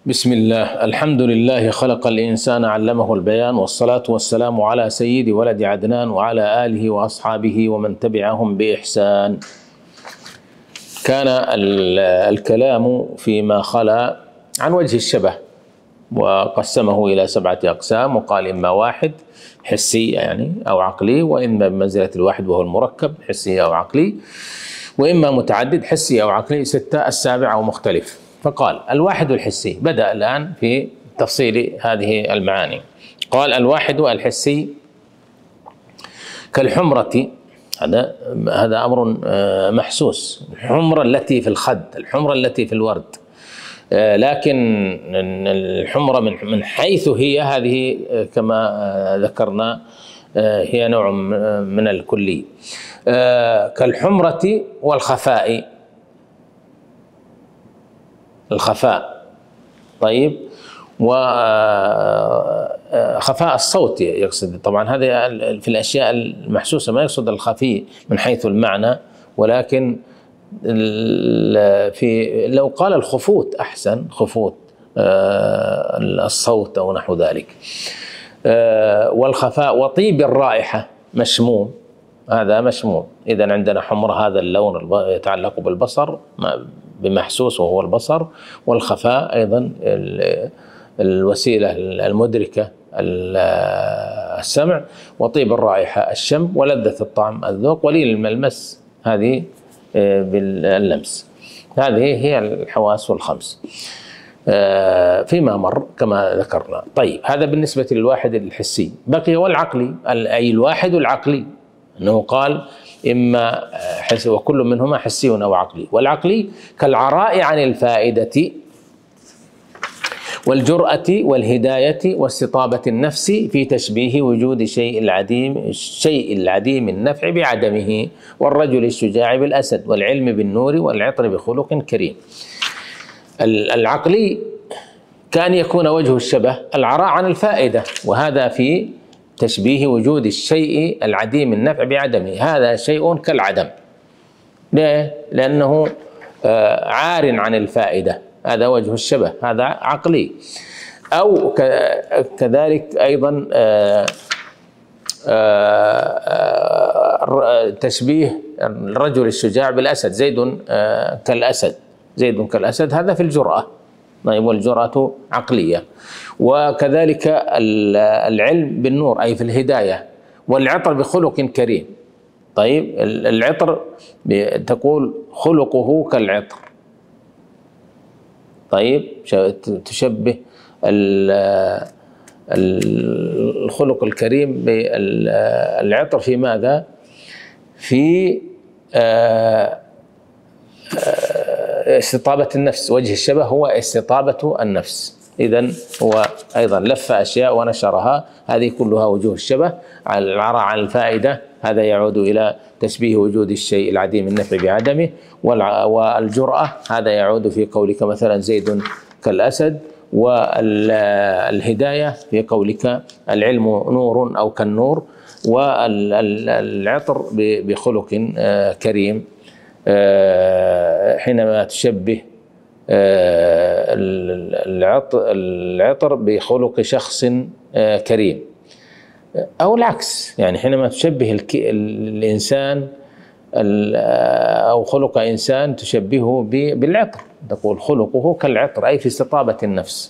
بسم الله، الحمد لله خلق الإنسان علمه البيان، والصلاة والسلام على سيد ولد عدنان وعلى آله وأصحابه ومن تبعهم بإحسان. كان الكلام فيما خلا عن وجه الشبه، وقسمه إلى 7 أقسام، وقال إما واحد حسي يعني أو عقلي، وإما بمنزلة الواحد وهو المركب حسي أو عقلي، وإما متعدد حسي أو عقلي 6 السابع أو مختلف. فقال الواحد الحسي، بدأ الآن في تفصيل هذه المعاني. قال الواحد الحسي كالحمرة، هذا أمر محسوس، الحمرة التي في الخد، الحمرة التي في الورد، لكن الحمرة من حيث هي هذه كما ذكرنا هي نوع من الكلي. كالحمرة والخفاء، الخفاء طيب، وخفاء الصوت يقصد طبعا، هذا في الأشياء المحسوسة، ما يقصد الخفي من حيث المعنى، ولكن في لو قال الخفوت أحسن، خفوت الصوت أو نحو ذلك. والخفاء وطيب الرائحة، مشموم، هذا مشموم. إذا عندنا حمر هذا اللون يتعلق بالبصر بمحسوس وهو البصر، والخفاء أيضا الوسيلة المدركة السمع، وطيب الرائحة الشم، ولذة الطعم الذوق، ولين الملمس هذه باللمس. هذه هي الحواس الخمس فيما مر كما ذكرنا. طيب هذا بالنسبة للواحد الحسي. بقي والعقلي، أي الواحد العقلي، أنه قال إما حسي وكل منهما حسي أو عقلي. والعقلي كالعراء عن الفائدة والجرأة والهداية واستطابة النفس في تشبيه وجود الشيء العديم النفع بعدمه، والرجل الشجاع بالأسد، والعلم بالنور، والعطر بخلق كريم. العقلي كان يكون وجه الشبه العراء عن الفائدة، وهذا في تشبيه وجود الشيء العديم النفع بعدمه، هذا شيء كالعدم. ليه؟ لأنه عار عن الفائدة، هذا وجه الشبه، هذا عقلي. أو كذلك أيضا تشبيه الرجل الشجاع بالأسد، زيد كالأسد، زيد كالأسد، هذا في الجرأة، والجرأة عقلية. وكذلك العلم بالنور أي في الهداية، والعطر بخلق كريم. طيب العطر تقول خلقه كالعطر، طيب تشبه الخلق الكريم بالعطر في ماذا؟ في استطابة النفس. وجه الشبه هو استطابة النفس. إذن هو أيضا لف أشياء ونشرها، هذه كلها وجوه الشبه. العراء عن الفائدة هذا يعود إلى تشبيه وجود الشيء العديم النفع بعدمه، والجرأة هذا يعود في قولك مثلا زيد كالأسد، والهداية في قولك العلم نور أو كالنور، والعطر بخلق كريم حينما تشبه العطر بخلق شخص كريم، أو العكس، يعني حينما تشبه الإنسان أو خلق إنسان تشبهه بالعطر، تقول خلقه كالعطر أي في استطابة النفس،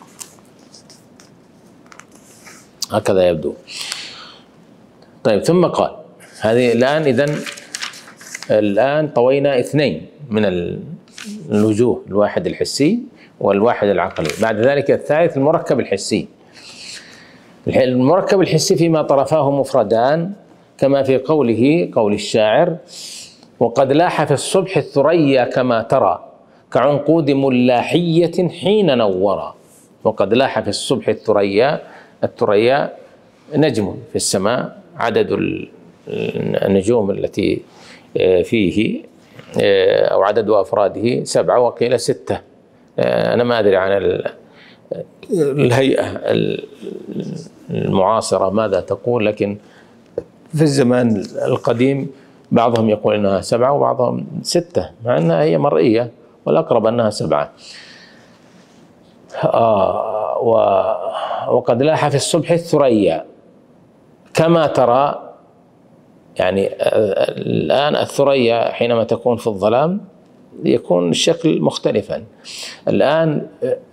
هكذا يبدو. طيب ثم قال هذه الآن الآن طوينا 2 من الوجوه، الواحد الحسي والواحد العقلي. بعد ذلك الثالث المركب الحسي. المركب الحسي فيما طرفاه مفردان، كما في قول الشاعر وقد لاح في الصبح الثريا كما ترى كعنقود ملاحية حين نورا. وقد لاح في الصبح الثريا نجم في السماء، عدد النجوم التي فيه أو عدد أفراده 7، وقيل 6. أنا ما أدري عن الهيئة المعاصرة ماذا تقول، لكن في الزمان القديم بعضهم يقول أنها 7 وبعضهم 6، مع أنها هي مرئية، والأقرب أنها 7. وقد لاح في الصبح الثريا كما ترى. يعني الآن الثريا حينما تكون في الظلام يكون الشكل مختلفا. الآن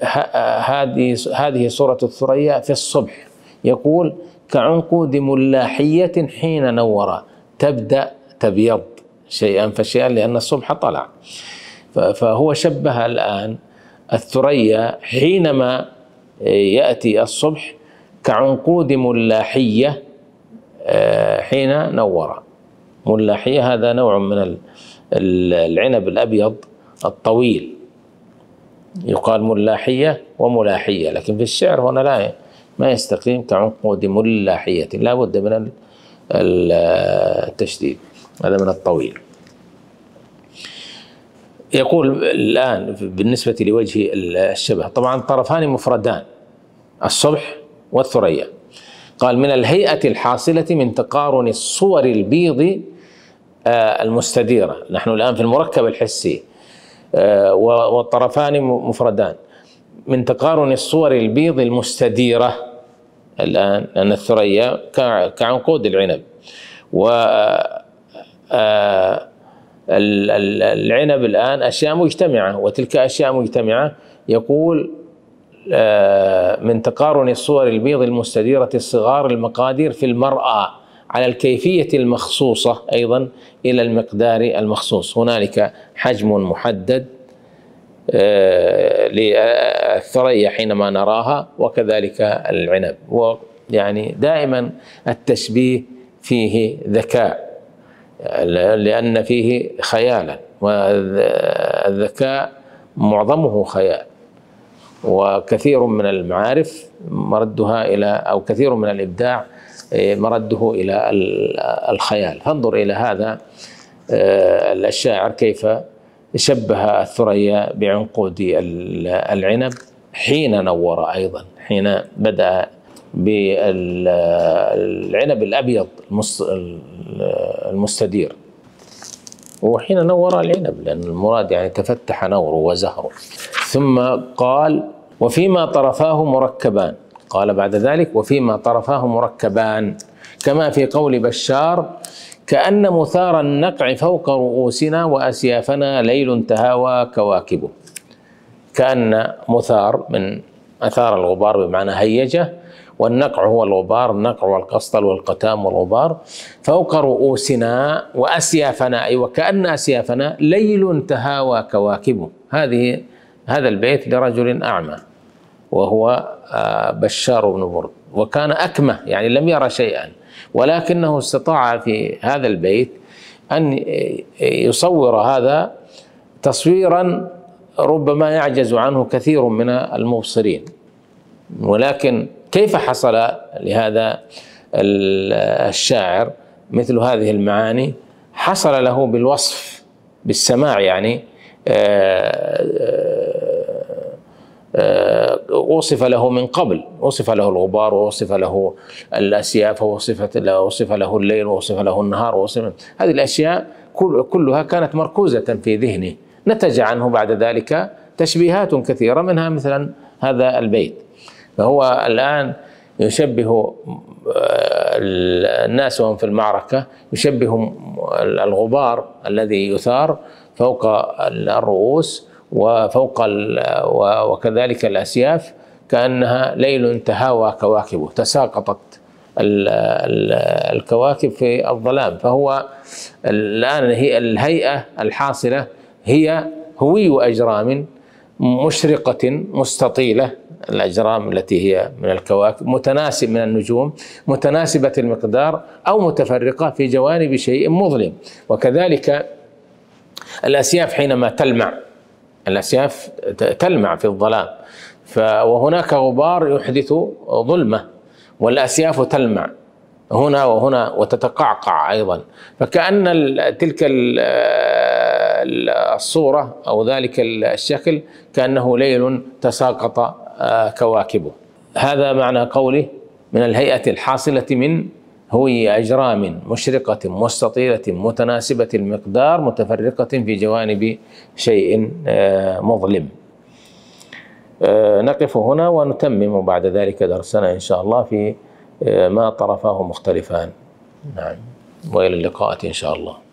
هذه صورة الثريا في الصبح، يقول كعنقود ملاحية حين نور، تبدأ تبيض شيئا فشيئا لأن الصبح طلع. فهو شبه الآن الثريا حينما يأتي الصبح كعنقود ملاحية حين نور. ملاحية هذا نوع من العنب الأبيض الطويل، يقال ملاحية وملاحية، لكن في الشعر هنا لا، ما يستقيم كعنقود ملاحية، لا بد من التشديد، هذا من الطويل. يقول الآن بالنسبة لوجه الشبه، طبعا طرفان مفردان الصبح والثريا. قال من الهيئة الحاصلة من تقارن الصور البيض المستديرة، نحن الآن في المركب الحسي، والطرفان مفردان، من تقارن الصور البيض المستديرة الآن، لأن الثريا كعنقود العنب، العنب الآن أشياء مجتمعة وتلك أشياء مجتمعة. يقول من تقارن الصور البيض المستديرة الصغار المقادير في المرأة على الكيفية المخصوصة أيضا إلى المقدار المخصوص. هنالك حجم محدد للثريا حينما نراها، وكذلك العنب. ويعني دائما التشبيه فيه ذكاء، لأن فيه خيالا، والذكاء معظمه خيال، وكثير من المعارف مردها إلى، أو كثير من الإبداع مرده إلى الخيال. فانظر إلى هذا الشاعر كيف شبه الثريا بعنقود العنب حين نور، أيضا حين بدأ بالعنب الأبيض المستدير، وحين نور العنب، لأن المراد يعني تفتح نوره وزهره. ثم قال وفيما طرفاه مركبان، قال بعد ذلك وفيما طرفاه مركبان، كما في قول بشار كأن مثار النقع فوق رؤوسنا وأسيافنا ليل تهاوى كواكبه. كأن مثار من أثار الغبار بمعنى هيجه، والنقع هو الغبار، النقع والقسطل والقتام والغبار، فوق رؤوسنا وأسيافنا، أي وكأن أسيافنا ليل تهاوى كواكبه. هذا البيت لرجل أعمى وهو بشار بن برد، وكان أكمه يعني لم يرى شيئا، ولكنه استطاع في هذا البيت أن يصور هذا تصويرا ربما يعجز عنه كثير من المبصرين. ولكن كيف حصل لهذا الشاعر مثل هذه المعاني؟ حصل له بالوصف، بالسماع، يعني وصف له من قبل، وصف له الغبار، ووصف له الأسياف، ووصف له الليل، ووصف له النهار، هذه الأشياء كلها كانت مركوزة في ذهنه، نتج عنه بعد ذلك تشبيهات كثيرة، منها مثلا هذا البيت. فهو الآن يشبه الناس وهم في المعركة، يشبه الغبار الذي يثار فوق الرؤوس وفوق وكذلك الأسياف، كأنها ليل تهاوى كواكبه، تساقطت الكواكب في الظلام. فهو الآن الهيئة الحاصلة هي هوي أجرام مشرقة مستطيلة، الأجرام التي هي من الكواكب، متناسب من النجوم، متناسبة المقدار أو متفرقة في جوانب شيء مظلم. وكذلك الأسياف حينما تلمع، الأسياف تلمع في الظلام، وهناك غبار يحدث ظلمة، والأسياف تلمع هنا وهنا وتتقعقع أيضا. فكأن تلك الصورة أو ذلك الشكل كأنه ليل تساقط كواكبه. هذا معنى قوله من الهيئة الحاصلة من هوي أجرام مشرقة مستطيلة متناسبة المقدار متفرقة في جوانب شيء مظلم. نقف هنا ونتمم بعد ذلك درسنا إن شاء الله في ما طرفاه مختلفان. نعم، وإلى اللقاء إن شاء الله.